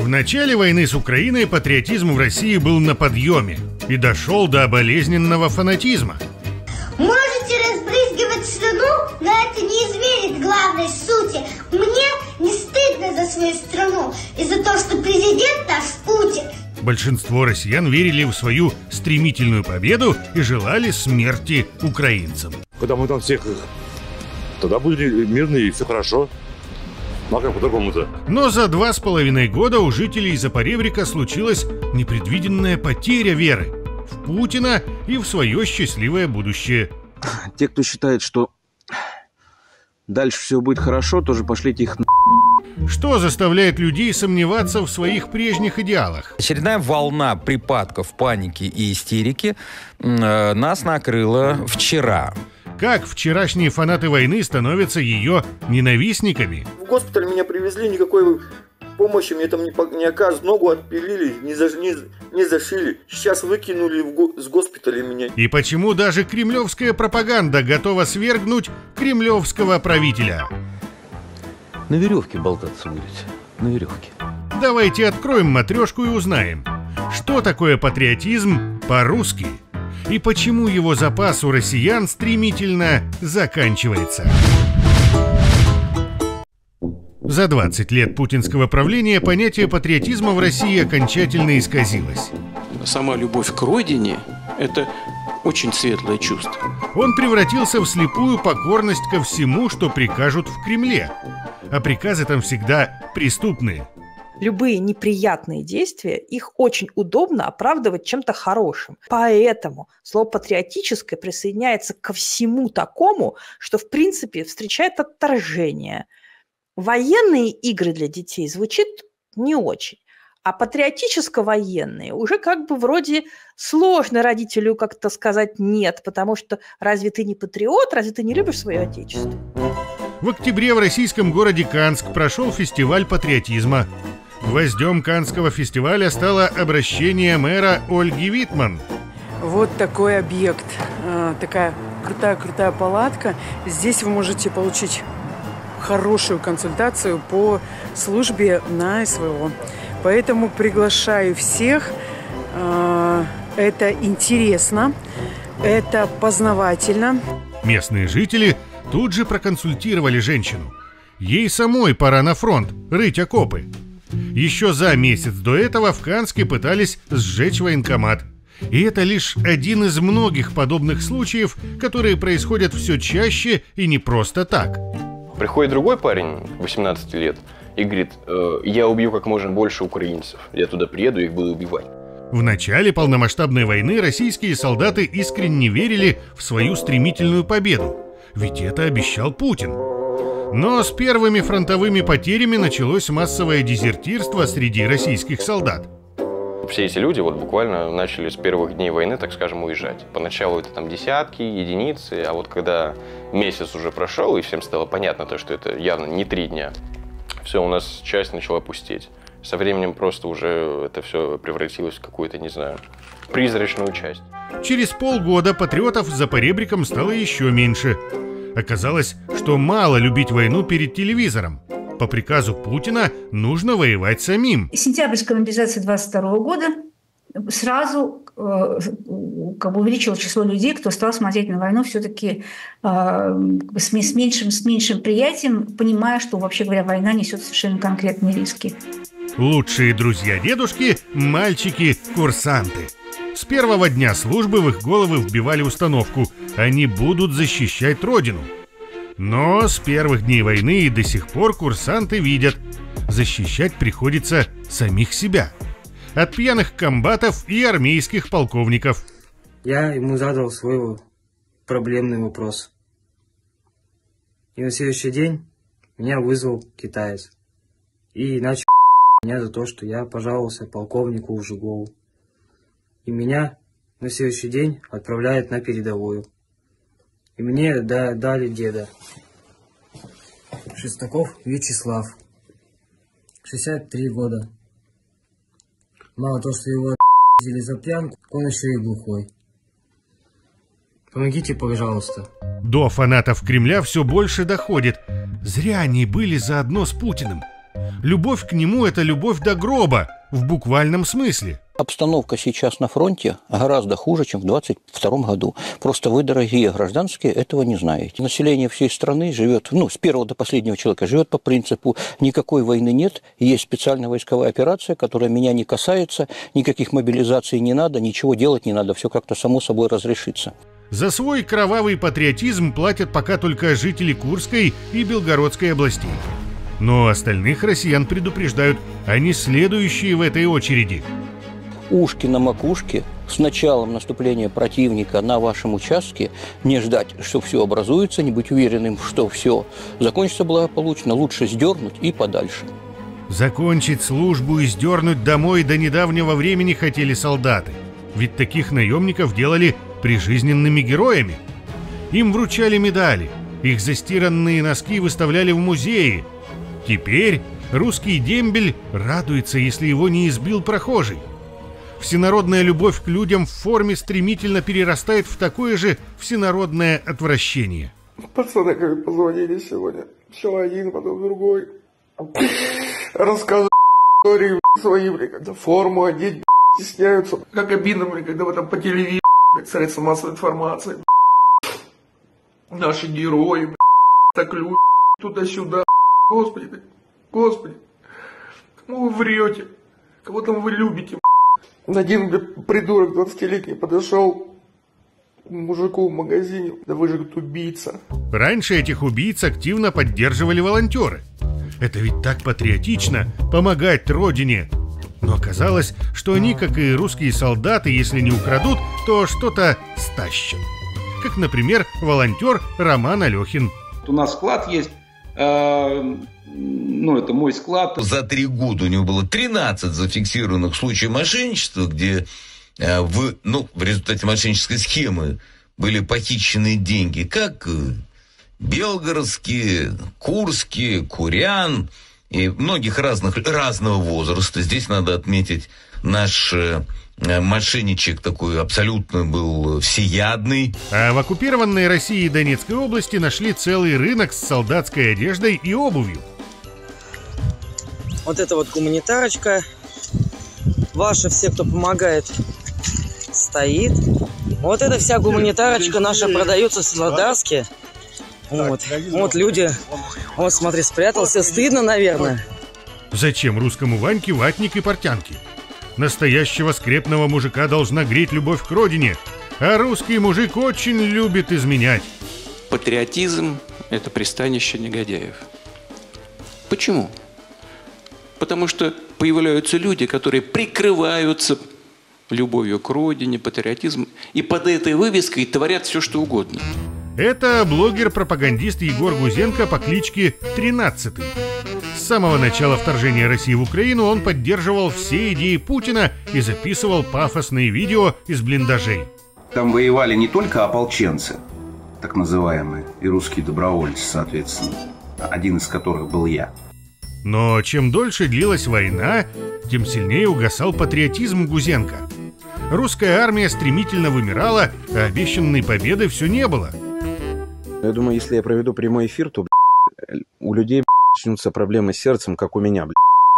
В начале войны с Украиной патриотизм в России был на подъеме и дошел до болезненного фанатизма. Можете разбрызгивать слюну, но это не изменит главной сути. Мне не стыдно за свою страну и за то, что президент наш Путин. Большинство россиян верили в свою стремительную победу и желали смерти украинцам. Когда мы там всех, тогда были мирные и все хорошо. Ну а как по-другому-то? Но за 2,5 года у жителей Запоребрика случилась непредвиденная потеря веры в Путина и в свое счастливое будущее. Те, кто считает, что дальше все будет хорошо, тоже пошлите их на... Что заставляет людей сомневаться в своих прежних идеалах? Очередная волна припадков паники и истерики нас накрыла вчера. Как вчерашние фанаты войны становятся ее ненавистниками? В госпиталь меня привезли, никакой помощи мне там не оказывают. Ногу отпилили, не зашили. Сейчас выкинули с госпиталя меня. И почему даже кремлевская пропаганда готова свергнуть кремлевского правителя? На веревке болтаться будете, на веревке. Давайте откроем матрешку и узнаем, что такое патриотизм по-русски и почему его запас у россиян стремительно заканчивается. За 20 лет путинского правления понятие патриотизма в России окончательно исказилось. Сама любовь к родине – это очень светлое чувство. Он превратился в слепую покорность ко всему, что прикажут в Кремле. А приказы там всегда преступные. Любые неприятные действия, их очень удобно оправдывать чем-то хорошим. Поэтому слово «патриотическое» присоединяется ко всему такому, что в принципе встречает отторжение. Военные игры для детей звучит не очень. А патриотическо-военные уже как бы вроде сложно родителю как-то сказать «нет», потому что разве ты не патриот, разве ты не любишь свое отечество? В октябре в российском городе Канск прошел фестиваль патриотизма. Гвоздем Канского фестиваля стало обращение мэра Ольги Витман. Вот такой объект, такая крутая палатка. Здесь вы можете получить хорошую консультацию по службе на СВО. Поэтому приглашаю всех. Это интересно, это познавательно. Местные жители тут же проконсультировали женщину. Ей самой пора на фронт, рыть окопы. Еще за месяц до этого в Канске пытались сжечь военкомат. И это лишь один из многих подобных случаев, которые происходят все чаще и не просто так. Приходит другой парень, 18 лет, и говорит: я убью как можно больше украинцев. Я туда приеду, их буду убивать. В начале полномасштабной войны российские солдаты искренне верили в свою стремительную победу. Ведь это обещал Путин. Но с первыми фронтовыми потерями началось массовое дезертирство среди российских солдат. Все эти люди вот буквально начали с первых дней войны, так скажем, уезжать. Поначалу это там десятки, единицы, а вот когда месяц уже прошел и всем стало понятно, то, что это явно не 3 дня, все, у нас часть начала пустеть. Со временем просто уже это все превратилось в какую-то, не знаю, призрачную часть. Через полгода патриотов за поребриком стало еще меньше. Оказалось, что мало любить войну перед телевизором. По приказу Путина нужно воевать самим. Сентябрьская мобилизация 22 года сразу увеличила число людей, кто стал смотреть на войну все-таки с меньшим приятием, понимая, что, вообще говоря, война несет совершенно конкретные риски. Лучшие друзья дедушки – мальчики-курсанты. С первого дня службы в их головы вбивали установку: они будут защищать родину. Но с первых дней войны и до сих пор курсанты видят: защищать приходится самих себя. От пьяных комбатов и армейских полковников. Я ему задал свой проблемный вопрос. И на следующий день меня вызвал китаец. И начал меня за то, что я пожаловался полковнику Жугову. И меня на следующий день отправляют на передовую. И мне дали деда. Шестаков Вячеслав. 63 года. Мало того, что его взяли за пьянку, он еще и глухой. Помогите, пожалуйста. До фанатов Кремля все больше доходит. Зря они были заодно с Путиным. Любовь к нему – это любовь до гроба, в буквальном смысле. Обстановка сейчас на фронте гораздо хуже, чем в 22 году. Просто вы, дорогие гражданские, этого не знаете. Население всей страны живет, с первого до последнего человека, живет по принципу «никакой войны нет, есть специальная войсковая операция, которая меня не касается, никаких мобилизаций не надо, ничего делать не надо, все как-то само собой разрешится». За свой кровавый патриотизм платят пока только жители Курской и Белгородской областей. Но остальных россиян предупреждают, они следующие в этой очереди. Ушки на макушке, с началом наступления противника на вашем участке, не ждать, что все образуется, не быть уверенным, что все закончится благополучно, лучше сдернуть и подальше. Закончить службу и сдернуть домой до недавнего времени хотели солдаты. Ведь таких наемников делали прижизненными героями. Им вручали медали, их застиранные носки выставляли в музее. Теперь русский дембель радуется, если его не избил прохожий. Всенародная любовь к людям в форме стремительно перерастает в такое же всенародное отвращение. Пацаны как позвонили сегодня. Все один, потом другой. Рассказывают истории свои, когда форму одеть стесняются. Как обидно, когда вы там по телевизору, средства массовой информации. Наши герои, так люди, туда-сюда. Господи, Господи, кому вы врете? Кого там вы любите? Один придурок 20-летний подошел к мужику в магазине. Да вы же убийца. Раньше этих убийц активно поддерживали волонтеры. Это ведь так патриотично – помогать родине. Но оказалось, что они, как и русские солдаты, если не украдут, то что-то стащат. Как, например, волонтер Роман Алехин. У нас склад есть. Это мой склад. За 3 года у него было 13 зафиксированных случаев мошенничества, где в результате мошеннической схемы были похищены деньги, как белгородские, курские, курян и многих разного возраста. Здесь надо отметить, наш мошенничек такой абсолютно был всеядный. А в оккупированной России и Донецкой области нашли целый рынок с солдатской одеждой и обувью. Вот это вот гуманитарочка. Ваши все, кто помогает, стоит. Вот эта вся гуманитарочка наша продается в Светлодарске. Вот люди. Вот смотри, спрятался. Стыдно, наверное. Зачем русскому Ваньке ватник и портянки? Настоящего скрепного мужика должна греть любовь к родине, а русский мужик очень любит изменять. Патриотизм – это пристанище негодяев. Почему? Потому что появляются люди, которые прикрываются любовью к родине, патриотизмом, и под этой вывеской творят все, что угодно. Это блогер-пропагандист Егор Гузенко по кличке 13-й. С самого начала вторжения России в Украину он поддерживал все идеи Путина и записывал пафосные видео из блиндажей. Там воевали не только ополченцы, так называемые, и русские добровольцы, соответственно, один из которых был я. Но чем дольше длилась война, тем сильнее угасал патриотизм Гузенко. Русская армия стремительно вымирала, а обещанной победы все не было. Я думаю, если я проведу прямой эфир, то у людей начнутся проблемы с сердцем, как у меня.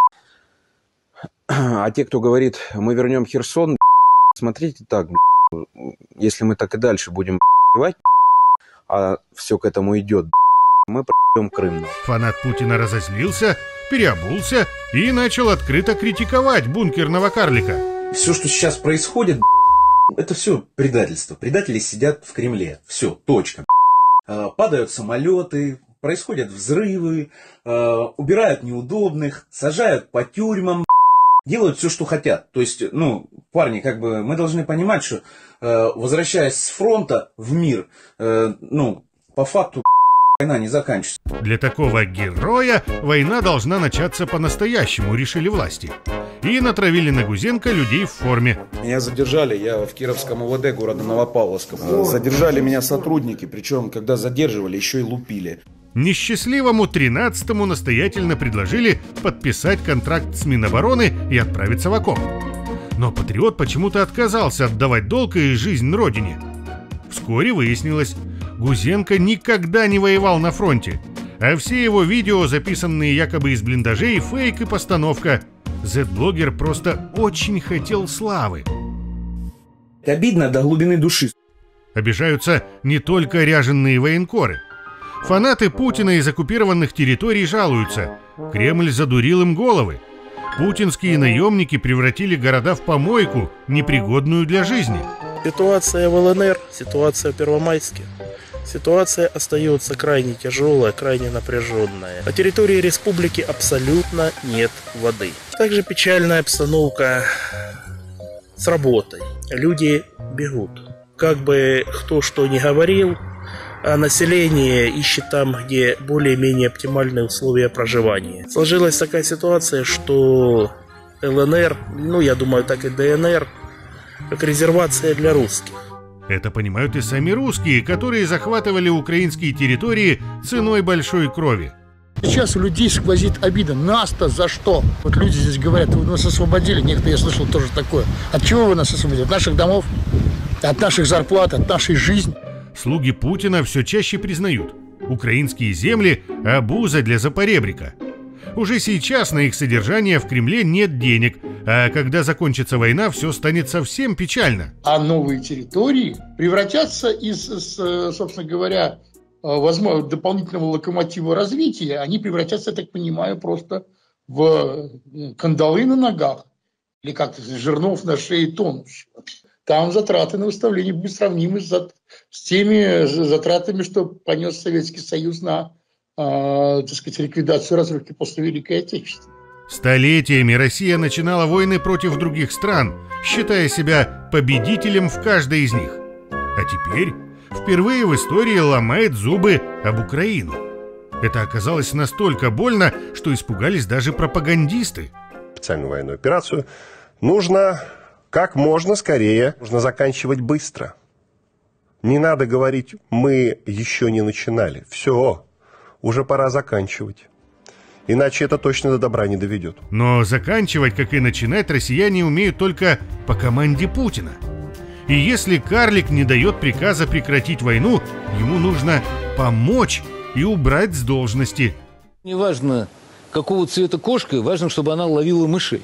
А те, кто говорит, мы вернем Херсон, смотрите так, если мы так и дальше будем воевать, а все к этому идет, мы пройдем Крым. Фанат Путина разозлился, переобулся и начал открыто критиковать бункерного карлика. Все, что сейчас происходит, это все предательство. Предатели сидят в Кремле. Все, точка. Падают самолеты, происходят взрывы, убирают неудобных, сажают по тюрьмам, делают все, что хотят. То есть, парни, мы должны понимать, что возвращаясь с фронта в мир, по факту война не заканчивается. Для такого героя война должна начаться по-настоящему, решили власти. И натравили на Гузенко людей в форме. Меня задержали, я в Кировском УВД города Новопавловском. Задержали меня сотрудники, причем, когда задерживали, еще и лупили. Несчастливому 13-му настоятельно предложили подписать контракт с Минобороны и отправиться в окоп. Но патриот почему-то отказался отдавать долг и жизнь родине. Вскоре выяснилось, Гузенко никогда не воевал на фронте. А все его видео, записанные якобы из блиндажей, фейк и постановка. Z-блогер просто очень хотел славы. Обидно до глубины души. Обижаются не только ряженые военкоры. Фанаты Путина из оккупированных территорий жалуются. Кремль задурил им головы. Путинские наемники превратили города в помойку, непригодную для жизни. Ситуация в ЛНР, ситуация в Первомайске. Ситуация остается крайне тяжелая, крайне напряженная. На территории республики абсолютно нет воды. Также печальная обстановка с работой. Люди бегут. Как бы кто что ни говорил, а население ищет там, где более-менее оптимальные условия проживания. Сложилась такая ситуация, что ЛНР, я думаю, так и ДНР, как резервация для русских. Это понимают и сами русские, которые захватывали украинские территории ценой большой крови. Сейчас у людей сквозит обида. Нас-то за что? Вот люди здесь говорят, вы нас освободили. Некоторые, я слышал, тоже такое. От чего вы нас освободили? От наших домов? От наших зарплат? От нашей жизни? Слуги Путина все чаще признают: украинские земли – обуза для запоребрика. Уже сейчас на их содержание в Кремле нет денег, а когда закончится война, все станет совсем печально. А новые территории превратятся из, собственно говоря, возможно, дополнительного локомотива развития, они превратятся, я так понимаю, просто в кандалы на ногах или как-то жернов на шее тонущего. Там затраты на восстановление будут сравнимы с теми затратами, что понес Советский Союз на, так сказать, ликвидацию разрухи после Великой Отечественной. Столетиями Россия начинала войны против других стран, считая себя победителем в каждой из них. А теперь впервые в истории ломает зубы об Украину. Это оказалось настолько больно, что испугались даже пропагандисты. Специальную военную операцию нужно как можно скорее, нужно заканчивать быстро. Не надо говорить, мы еще не начинали. Все, уже пора заканчивать. Иначе это точно до добра не доведет. Но заканчивать, как и начинать, россияне умеют только по команде Путина. И если карлик не дает приказа прекратить войну, ему нужно помочь и убрать с должности. Неважно, какого цвета кошка, важно, чтобы она ловила мышей.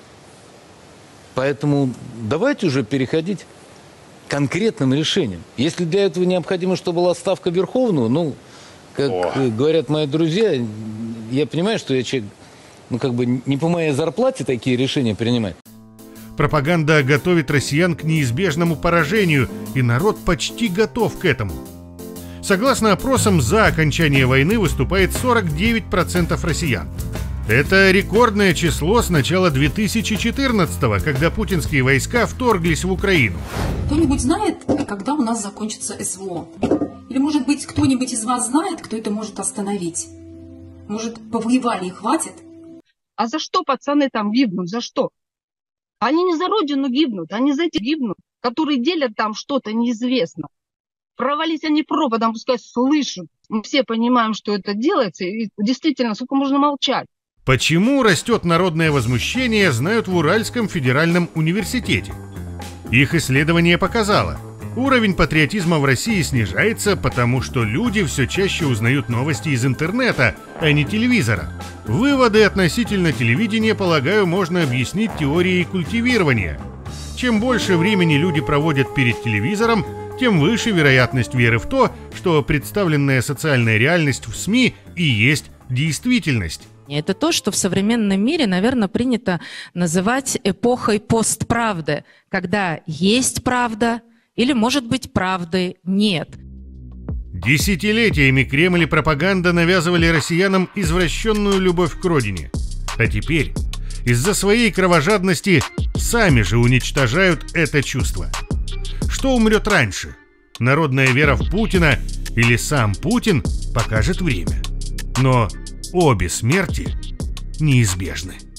Поэтому давайте уже переходить к конкретным решениям. Если для этого необходимо, чтобы была ставка Верховного, как говорят мои друзья, я понимаю, что я человек, не по моей зарплате такие решения принимать. Пропаганда готовит россиян к неизбежному поражению, и народ почти готов к этому. Согласно опросам, за окончание войны выступает 49% россиян. Это рекордное число с начала 2014-го, когда путинские войска вторглись в Украину. Кто-нибудь знает, когда у нас закончится СВО? Или, может быть, кто-нибудь из вас знает, кто это может остановить? Может, повоевали и хватит? А за что пацаны там гибнут? За что? Они не за родину гибнут, они за эти гибнут, которые делят там что-то неизвестно. Провались они пропадом, пускай слышат. Мы все понимаем, что это делается, и действительно, сколько можно молчать. Почему растет народное возмущение, знают в Уральском федеральном университете. Их исследование показало: уровень патриотизма в России снижается, потому что люди все чаще узнают новости из интернета, а не телевизора. Выводы относительно телевидения, полагаю, можно объяснить теорией культивирования. Чем больше времени люди проводят перед телевизором, тем выше вероятность веры в то, что представленная социальная реальность в СМИ и есть действительность. Это то, что в современном мире, наверное, принято называть эпохой постправды, когда есть правда или, может быть, правды нет. Десятилетиями Кремль и пропаганда навязывали россиянам извращенную любовь к родине. А теперь из-за своей кровожадности сами же уничтожают это чувство. Что умрет раньше? Народная вера в Путина или сам Путин, покажет время. Но обе смерти неизбежны.